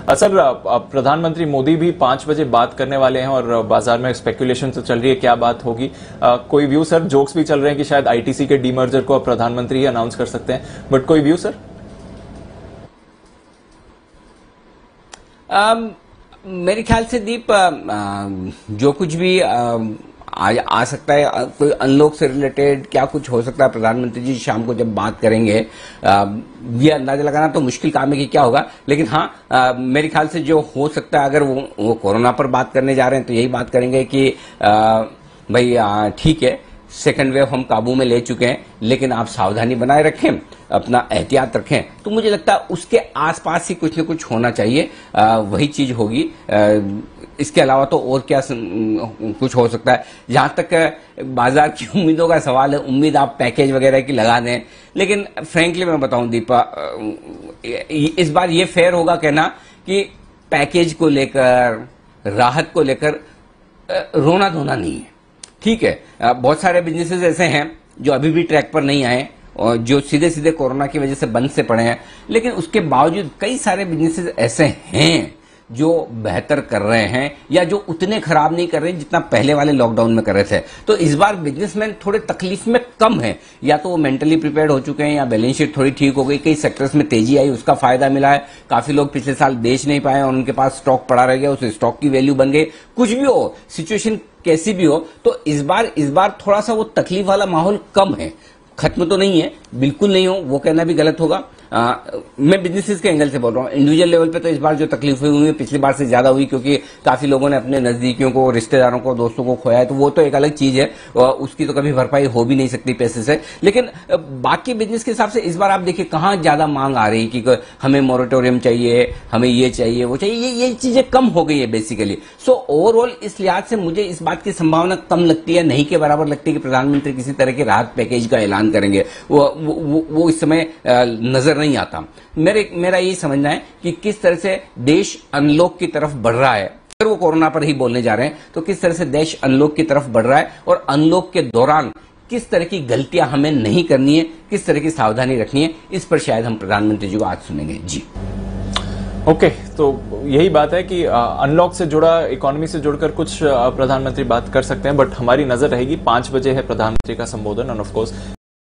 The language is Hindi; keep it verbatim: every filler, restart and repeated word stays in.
अ, सर, अ, प्रधानमंत्री मोदी भी पांच बजे बात करने वाले हैं और बाजार में स्पेकुलेशन तो चल रही है क्या बात होगी। अ, कोई व्यू सर? जोक्स भी चल रहे हैं कि शायद आईटीसी के डीमर्जर को अब प्रधानमंत्री ही अनाउंस कर सकते हैं, बट कोई व्यू सर? आ, मेरे ख्याल से दीप आ, आ, जो कुछ भी आ, आ, आ सकता है, कोई अनलॉक से रिलेटेड क्या कुछ हो सकता है, प्रधानमंत्री जी शाम को जब बात करेंगे, आ, ये अंदाजा लगाना तो मुश्किल काम है कि क्या होगा। लेकिन हाँ, आ, मेरे ख्याल से जो हो सकता है, अगर वो, वो कोरोना पर बात करने जा रहे हैं तो यही बात करेंगे कि आ, भाई ठीक है, सेकंड वेव हम काबू में ले चुके हैं, लेकिन आप सावधानी बनाए रखें, अपना एहतियात रखें। तो मुझे लगता है उसके आसपास ही कुछ न कुछ होना चाहिए, आ, वही चीज होगी। आ, इसके अलावा तो और क्या कुछ हो सकता है। जहां तक बाजार की उम्मीदों का सवाल है, उम्मीद आप पैकेज वगैरह की लगा दें, लेकिन फ्रेंकली मैं बताऊं दीपा, इस बार ये फेयर होगा कहना कि पैकेज को लेकर, राहत को लेकर रोना धोना नहीं है। ठीक है, बहुत सारे बिजनेसेस ऐसे हैं जो अभी भी ट्रैक पर नहीं आए और जो सीधे सीधे कोरोना की वजह से बंद से पड़े हैं, लेकिन उसके बावजूद कई सारे बिजनेसेस ऐसे हैं जो बेहतर कर रहे हैं या जो उतने खराब नहीं कर रहे जितना पहले वाले लॉकडाउन में कर रहे थे। तो इस बार बिजनेसमैन थोड़े तकलीफ में कम है, या तो वो मेंटली प्रिपेयर्ड हो चुके हैं या बैलेंस शीट थोड़ी ठीक हो गई, कई सेक्टर्स में तेजी आई, उसका फायदा मिला है। काफी लोग पिछले साल बेच नहीं पाए और उनके पास स्टॉक पड़ा रह गया, उस स्टॉक की वैल्यू बन गई। कुछ भी हो, सिचुएशन कैसी भी हो, तो इस बार इस बार थोड़ा सा वो तकलीफ वाला माहौल कम है। खत्म तो नहीं है, बिल्कुल नहीं हो, वो कहना भी गलत होगा। आ, मैं बिजनेसेस के एंगल से बोल रहा हूँ। इंडिविजुअल लेवल पे तो इस बार जो तकलीफ हुई है पिछली बार से ज्यादा हुई, क्योंकि काफी लोगों ने अपने नजदीकियों को, रिश्तेदारों को, दोस्तों को खोया है, तो वो तो एक अलग चीज है, उसकी तो कभी भरपाई हो भी नहीं सकती पैसे से। लेकिन बाकी बिजनेस के हिसाब से इस बार आप देखिए कहाँ ज्यादा मांग आ रही कि हमें मोरेटोरियम चाहिए, हमें ये चाहिए, वो चाहिए, ये ये चीजें कम हो गई है बेसिकली। सो ओवरऑल इस लिहाज से मुझे इस बात की संभावना कम लगती है, नहीं के बराबर लगती है कि प्रधानमंत्री किसी तरह के राहत पैकेज का ऐलान करेंगे। वो वो, वो इस समय नजर नहीं आता। मेरे मेरा यही समझना है कि किस तरह से देश अनलॉक की तरफ बढ़ रहा है। अगर वो कोरोना पर ही बोलने जा रहे हैं तो किस तरह से देश अनलॉक की तरफ बढ़ रहा है और अनलॉक के दौरान किस तरह की गलतियां हमें नहीं करनी है, किस तरह की सावधानी रखनी है, इस पर शायद हम प्रधानमंत्री जी को आज सुनेंगे। जी ओके okay, तो यही बात है कि अनलॉक से जुड़ा, इकोनॉमी से जुड़कर कुछ प्रधानमंत्री बात कर सकते हैं, बट हमारी नजर रहेगी पांच बजे है प्रधानमंत्री का संबोधन, और ऑफ कोर्स